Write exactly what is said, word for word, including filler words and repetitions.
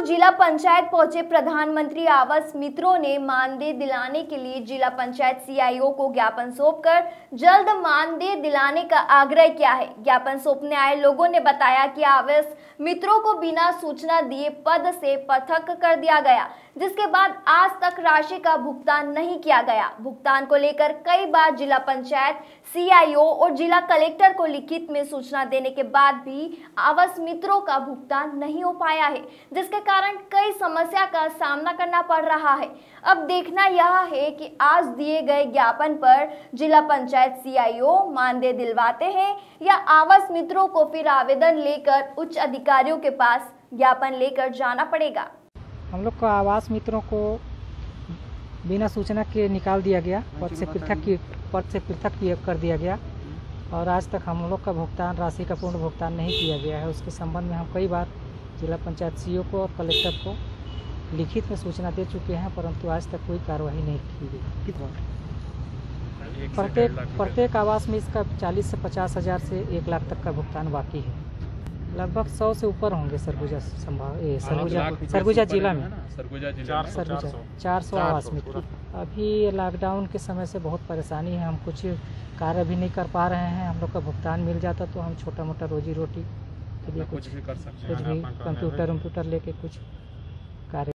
जिला पंचायत पहुंचे प्रधानमंत्री आवास मित्रों ने मानदेय दिलाने के लिए जिला पंचायत सीआईओ को ज्ञापन सौंपकर जल्द मानदेय दिलाने का आग्रह किया है। ज्ञापन सौंपने आए लोगों ने बताया कि आवास मित्रों को बिना सूचना दिए पद से पृथक कर दिया गया, जिसके बाद आज तक राशि का भुगतान नहीं किया गया। भुगतान को लेकर कई बार जिला पंचायत सीआईओ और जिला कलेक्टर को लिखित में सूचना देने के बाद भी आवास मित्रों का भुगतान नहीं हो पाया है, जिसके कारण कई समस्या का सामना करना पड़ रहा है। अब देखना यह है कि आज दिए गए ज्ञापन पर जिला पंचायत सीआईओ मानदेय दिलवाते हैं या आवास मित्रों को फिर आवेदन लेकर उच्च अधिकारियों के पास ज्ञापन लेकर जाना पड़ेगा। हम लोग को आवास मित्रों को बिना सूचना के निकाल दिया गया, पद से पृथक की पद से पृथक कर दिया गया और आज तक हम लोग का भुगतान राशि का पूर्ण भुगतान नहीं किया गया है। उसके संबंध में हम कई बार जिला पंचायत सीईओ को और कलेक्टर को लिखित में सूचना दे चुके हैं, परंतु आज तक कोई कार्रवाई नहीं की गई। प्रत्येक प्रत्येक आवास में इसका चालीस से पचास हज़ार से एक लाख तक का भुगतान बाकी है। लगभग सौ से ऊपर होंगे सरगुजा संभाग सरगुजा सरगुजा जिला में सरगुजा चार सौ आवास मित्र। अभी लॉकडाउन के समय से बहुत परेशानी है, हम कुछ कार्य भी नहीं कर पा रहे हैं। हम लोग का भुगतान मिल जाता तो हम छोटा मोटा रोजी रोटी के लिए कुछ भी कर सकते हैं, कुछ भी कंप्यूटर कंप्यूटर लेके कुछ कार्य